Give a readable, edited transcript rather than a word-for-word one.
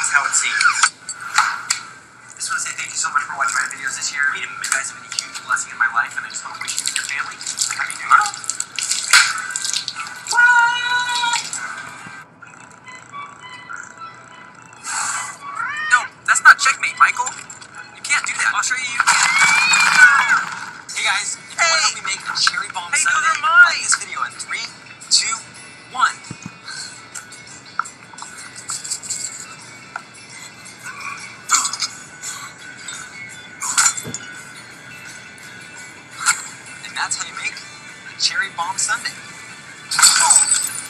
that's how it seems. I just want to say thank you so much for watching my videos this year. You guys have been a huge blessing in my life, and I just want to wish you and your family a happy new year. No, that's not checkmate, Michael. You can't do that. I'll show you. Hey guys, why don't we make a cherry bomb sundae? Those are mine. Like this video in 3, 2, 1. And that's how you make a cherry bomb sundae.